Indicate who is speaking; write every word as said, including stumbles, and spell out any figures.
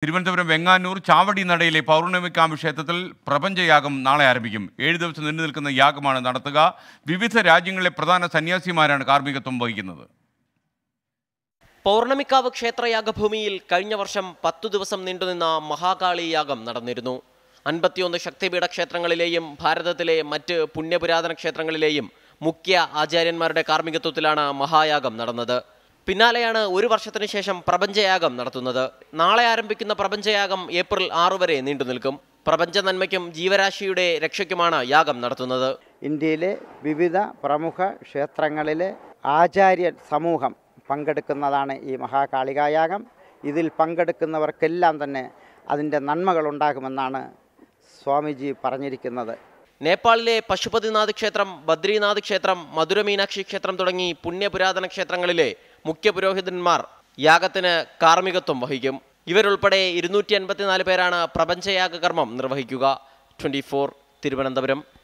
Speaker 1: തിരുവനന്തപുരം വെങ്ങാനൂർ ചാവടി നടയിലെ പൗർണമിക്കാവ് ക്ഷേത്രത്തിൽ പ്രപഞ്ചയാഗം നാളെ ആരംഭിക്കും. ഏഴ് ദിവസം നീണ്ടു നിൽക്കുന്ന യാഗമാണ് നടത്തുക. വിവിധ രാജ്യങ്ങളിലെ പ്രധാന സന്യാസിമാരാണ് കാർമ്മികത്വം വഹിക്കുന്നത്.
Speaker 2: പൗർണമിക്കാവ് ക്ഷേത്രയാഗഭൂമിയിൽ കഴിഞ്ഞ വർഷം പത്തു ദിവസം നീണ്ടുനിന്ന മഹാകാളി യാഗം നടന്നിരുന്നു. അൻപത്തിയൊന്ന് ശക്തിപീഠ ക്ഷേത്രങ്ങളിലെയും ഭാരതത്തിലെ മറ്റ് പുണ്യപുരാതന ക്ഷേത്രങ്ങളിലെയും മുഖ്യ ആചാര്യന്മാരുടെ കാർമ്മികത്വത്തിലാണ് മഹായാഗം നടന്നത്. പിന്നാലെയാണ് ഒരു വർഷത്തിന് ശേഷം പ്രപഞ്ചയാഗം നടത്തുന്നത്. നാളെ ആരംഭിക്കുന്ന പ്രപഞ്ചയാഗം ഏപ്രിൽ ആറ് വരെ നീണ്ടു നിൽക്കും. പ്രപഞ്ച നന്മയ്ക്കും ജീവരാശിയുടെ രക്ഷയ്ക്കുമാണ് യാഗം നടത്തുന്നത്.
Speaker 3: ഇന്ത്യയിലെ വിവിധ പ്രമുഖ ക്ഷേത്രങ്ങളിലെ ആചാര്യ സമൂഹം പങ്കെടുക്കുന്നതാണ് ഈ മഹാകാളികായാഗം. ഇതിൽ പങ്കെടുക്കുന്നവർക്കെല്ലാം തന്നെ അതിൻ്റെ നന്മകളുണ്ടാകുമെന്നാണ് സ്വാമിജി പറഞ്ഞിരിക്കുന്നത്.
Speaker 2: നേപ്പാളിലെ പശുപതിനാഥ് ക്ഷേത്രം, ബദ്രീനാഥ് ക്ഷേത്രം, മധുര മീനാക്ഷി ക്ഷേത്രം തുടങ്ങി പുണ്യപുരാതന ക്ഷേത്രങ്ങളിലെ മുഖ്യ പുരോഹിതന്മാർ യാഗത്തിന് കാർമ്മികത്വം വഹിക്കും. ഇവരുൾപ്പെടെ ഇരുന്നൂറ്റി അൻപത്തിനാല് പേരാണ് പ്രപഞ്ചയാഗ കർമ്മം നിർവഹിക്കുക. Twenty four Thiruvananthapuram.